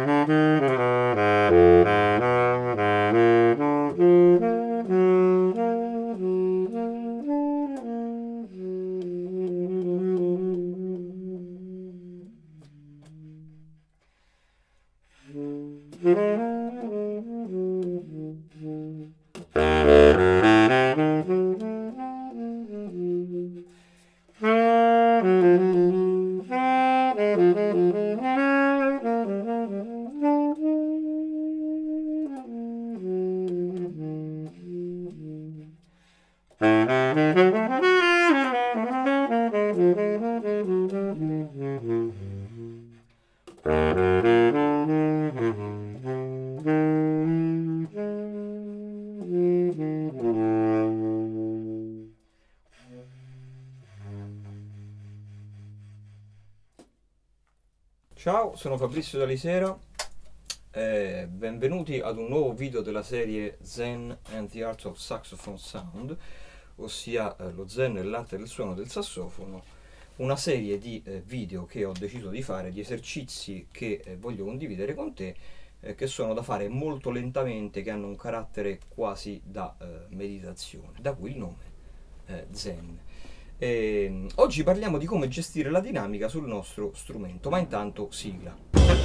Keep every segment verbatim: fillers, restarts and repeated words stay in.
Ciao, sono Fabrizio Dalisera e benvenuti ad un nuovo video della serie Zen and the Art of Saxophone Sound, ossia eh, lo zen e l'arte del suono del sassofono, una serie di eh, video che ho deciso di fare, di esercizi che eh, voglio condividere con te, eh, che sono da fare molto lentamente, che hanno un carattere quasi da eh, meditazione, da cui il nome eh, Zen. E oggi parliamo di come gestire la dinamica sul nostro strumento, ma intanto sigla.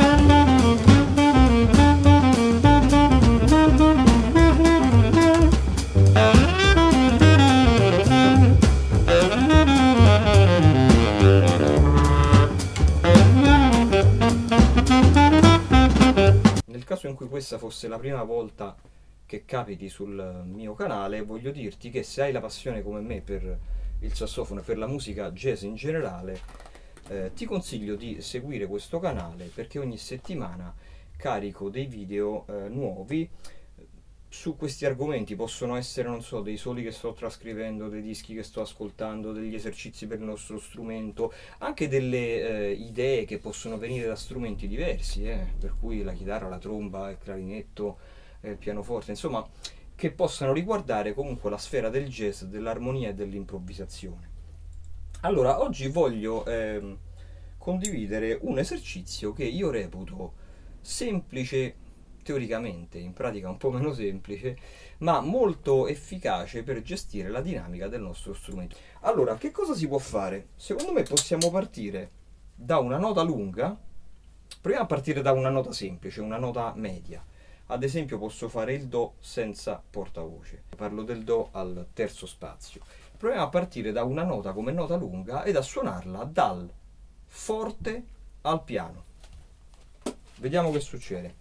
Nel caso in cui questa fosse la prima volta che capiti sul mio canale, voglio dirti che se hai la passione come me per il sassofono e per la musica jazz in generale, eh, ti consiglio di seguire questo canale, perché ogni settimana carico dei video eh, nuovi su questi argomenti. Possono essere, non so, dei soli che sto trascrivendo, dei dischi che sto ascoltando, degli esercizi per il nostro strumento, anche delle eh, idee che possono venire da strumenti diversi, eh, per cui la chitarra, la tromba, il clarinetto, eh, il pianoforte, insomma, che possano riguardare comunque la sfera del jazz, dell'armonia e dell'improvvisazione. Allora, oggi voglio eh, condividere un esercizio che io reputo semplice teoricamente, in pratica un po' meno semplice, ma molto efficace per gestire la dinamica del nostro strumento. Allora, che cosa si può fare? Secondo me possiamo partire da una nota lunga, proviamo a partire da una nota semplice, una nota media. Ad esempio posso fare il Do senza portavoce, parlo del Do al terzo spazio. Proviamo a partire da una nota come nota lunga ed a suonarla dal forte al piano. Vediamo che succede.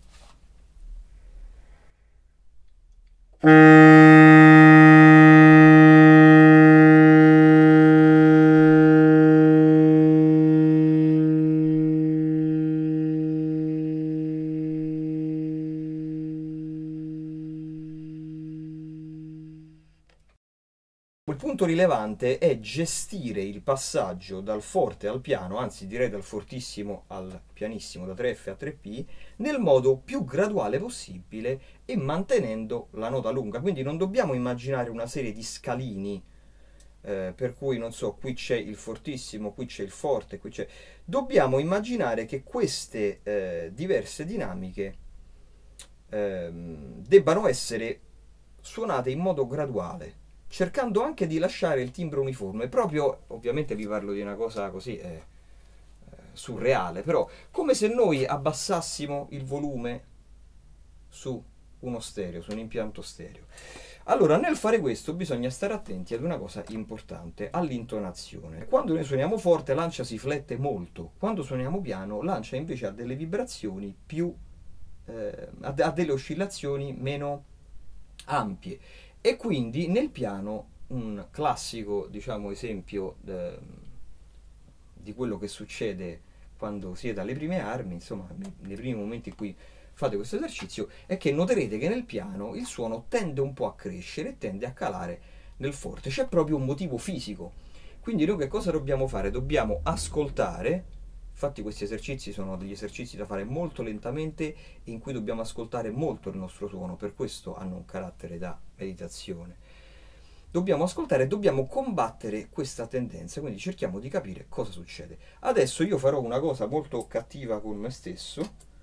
Il punto rilevante è gestire il passaggio dal forte al piano, anzi direi dal fortissimo al pianissimo, da tre F a tre P, nel modo più graduale possibile e mantenendo la nota lunga. Quindi non dobbiamo immaginare una serie di scalini, eh, per cui non so, qui c'è il fortissimo, qui c'è il forte, qui c'è... Dobbiamo immaginare che queste eh, diverse dinamiche eh, debbano essere suonate in modo graduale, cercando anche di lasciare il timbro uniforme. Proprio, ovviamente vi parlo di una cosa così eh, eh, surreale, però come se noi abbassassimo il volume su uno stereo, su un impianto stereo. Allora, nel fare questo bisogna stare attenti ad una cosa importante, all'intonazione. Quando noi suoniamo forte l'ANCIA si flette molto, quando suoniamo piano l'ANCIA invece ha delle vibrazioni più, eh, ha delle oscillazioni meno ampie. E quindi nel piano un classico, diciamo, esempio eh, di quello che succede quando siete alle prime armi, insomma, nei primi momenti in cui fate questo esercizio, è che noterete che nel piano il suono tende un po' a crescere e tende a calare nel forte. C'è proprio un motivo fisico. Quindi noi che cosa dobbiamo fare? Dobbiamo ascoltare. Infatti questi esercizi sono degli esercizi da fare molto lentamente e in cui dobbiamo ascoltare molto il nostro suono, per questo hanno un carattere da meditazione. Dobbiamo ascoltare e dobbiamo combattere questa tendenza, quindi cerchiamo di capire cosa succede. Adesso io farò una cosa molto cattiva con me stesso,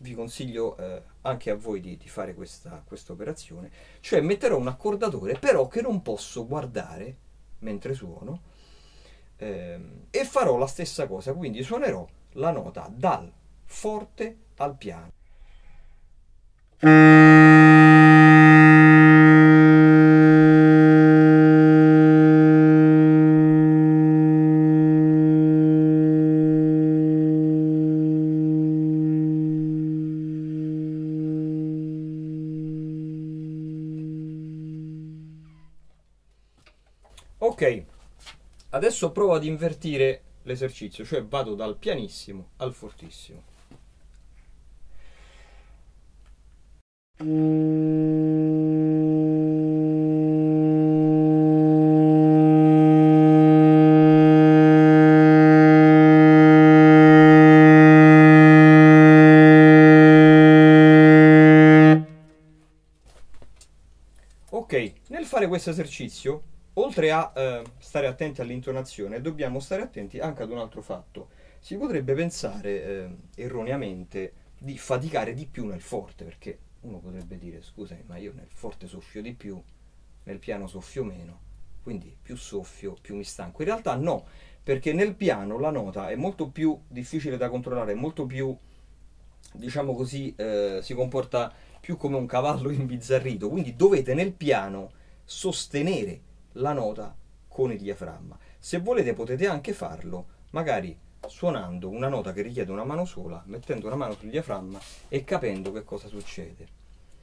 vi consiglio eh, anche a voi di, di fare questa, questa operazione, cioè metterò un accordatore però che non posso guardare mentre suono, ehm, e farò la stessa cosa, quindi suonerò la nota dal forte al piano. Ok, adesso provo ad invertire l'esercizio, cioè vado dal pianissimo al fortissimo. Ok, nel fare questo esercizio, oltre a eh, stare attenti all'intonazione, dobbiamo stare attenti anche ad un altro fatto. Si potrebbe pensare eh, erroneamente di faticare di più nel forte, perché uno potrebbe dire, scusami, ma io nel forte soffio di più, nel piano soffio meno, quindi più soffio, più mi stanco. In realtà no, perché nel piano la nota è molto più difficile da controllare, è molto più, diciamo così, eh, si comporta più come un cavallo imbizzarrito, quindi dovete nel piano sostenere la nota con il diaframma. Se volete potete anche farlo, magari suonando una nota che richiede una mano sola, mettendo una mano sul diaframma e capendo che cosa succede.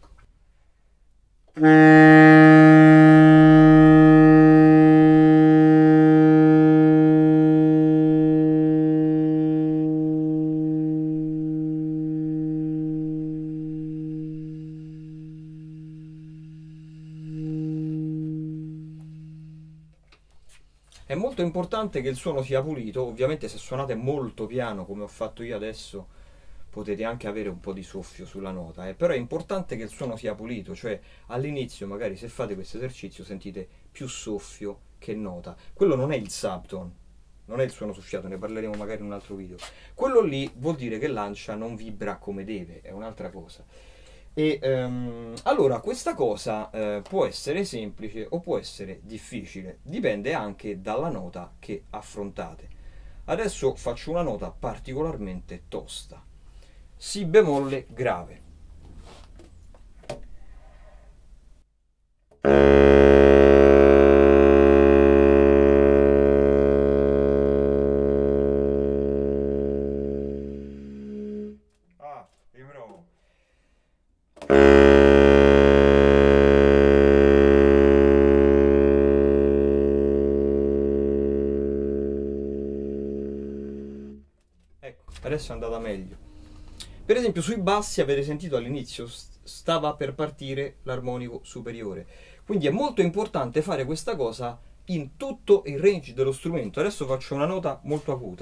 È molto importante che il suono sia pulito, ovviamente se suonate molto piano come ho fatto io adesso potete anche avere un po' di soffio sulla nota, eh? Però è importante che il suono sia pulito, cioè all'inizio magari se fate questo esercizio sentite più soffio che nota. Quello non è il subtone, non è il suono soffiato, ne parleremo magari in un altro video. Quello lì vuol dire che l'ANCIA non vibra come deve, è un'altra cosa. E um, allora questa cosa eh, può essere semplice o può essere difficile, dipende anche dalla nota che affrontate. Adesso faccio una nota particolarmente tosta, Si bemolle grave. Ah, di nuovo. Ecco, adesso è andata meglio. Per esempio sui bassi avete sentito all'inizio stava per partire l'armonico superiore, quindi è molto importante fare questa cosa in tutto il range dello strumento. Adesso faccio una nota molto acuta.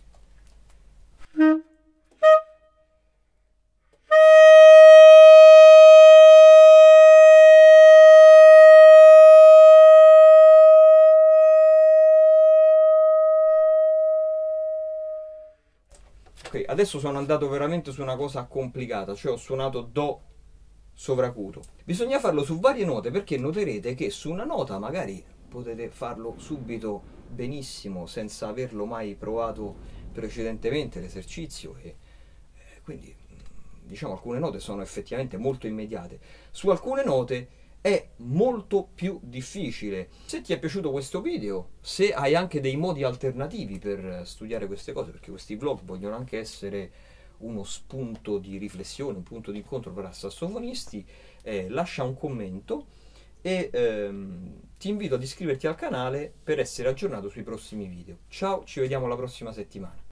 Ok, adesso sono andato veramente su una cosa complicata, cioè ho suonato Do sovracuto. Bisogna farlo su varie note perché noterete che su una nota magari potete farlo subito benissimo senza averlo mai provato precedentemente l'esercizio e eh, quindi diciamo alcune note sono effettivamente molto immediate. Su alcune note è molto più difficile. Se ti è piaciuto questo video, se hai anche dei modi alternativi per studiare queste cose, perché questi vlog vogliono anche essere uno spunto di riflessione, un punto di incontro per sassofonisti, eh, lascia un commento e ehm, ti invito ad iscriverti al canale per essere aggiornato sui prossimi video. Ciao, ci vediamo la prossima settimana.